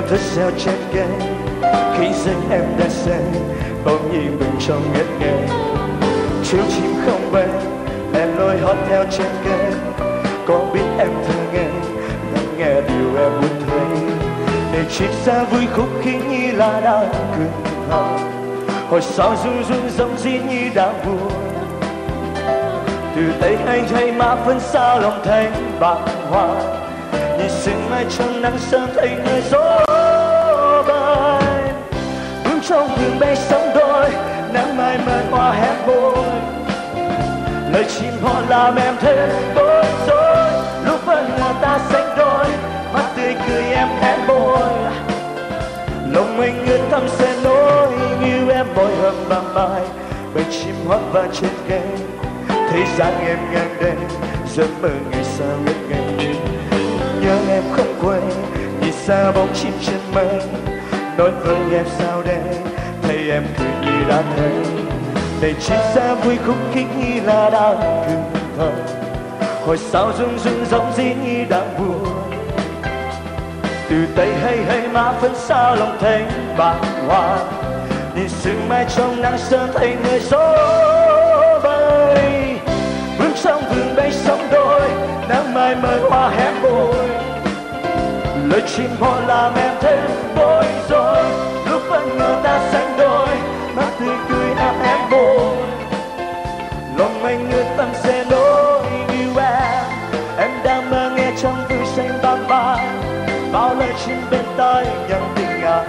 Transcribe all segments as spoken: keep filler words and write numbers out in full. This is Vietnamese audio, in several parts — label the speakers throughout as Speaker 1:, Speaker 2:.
Speaker 1: thức sao trên ghế khi giấc em đã say, bỗng nhiên mình trong ngất ngây. Chiều chim không về, em lôi hót theo trên ghế, có biết em thường nghe lắng nghe điều em muốn thấy. Để chia xa vui khúc khi như là đang cười hờ, hồi sao run run giống gì như đang buồn. Từ tay anh hay má phân sao lòng thấy bàng hoàng, nhìn sương mai trong nắng sớm thấy người gió bay. Bước trong vườn bay sóng đôi, nắng mai mơn hoa hé môi, lời chim hót làm em thêm bối rối. Lúc vẫn ngờ ta sánh đôi, mắt tươi cười em hé môi, lòng anh ướt thắm sẽ nỗi như em mỗi hôm ban mai. Bầy chim hót vang trên cây, thấy dáng em ngang đây, giấc mơ ngày sao ngất ngây. Nhớ em không quên, nhìn xa bóng chim trên mây, nói với em sao đây, thấy em cười như đã thấy. Để chia xa vui khúc khích như là đang cười thầm, hồi sao rung rung giống gì như đang buồn. Từ tay hay hay má phân sao lòng thấy bàng hoàng, nhìn sương mai trong nắng sớm thấy người gió bay. Bước trong vườn bay sóng đôi, nắng mai mơn hoa hé môi, lời chim hót làm em thêm bối rối. Lúc vẫn ngờ ta sánh đôi, mắt tươi cười em hé môi, lòng anh ướt tâm sẽ nỗi yêu em. Em đang mơ nghe trong vui xanh ban ban, bao lời chim bên tai nhận tình ai.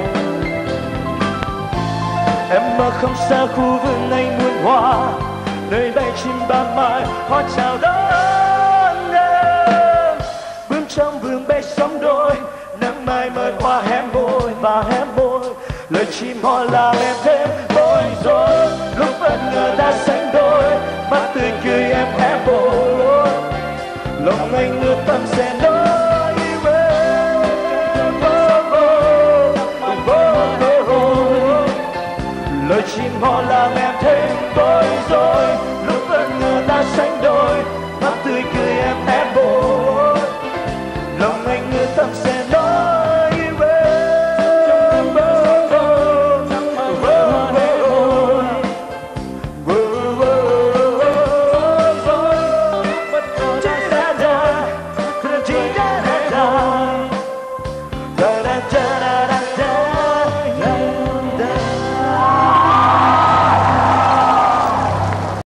Speaker 1: Em mơ không xa khu vườn anh muôn hoa, nơi bay chim ban mai hoa chào đón em. Bước trong vườn bay sóng đôi, nắng mai mơn hoa hé môi và hé môi, lời chim hót làm em thêm bối rối. Lúc vẫn ngờ ta sánh đôi, mắt tươi cười em hé môi, lòng anh ướt tâm sẽ nỗi yêu em. Oh, oh, oh, oh, oh. Lời chim hót làm em thêm bối rối.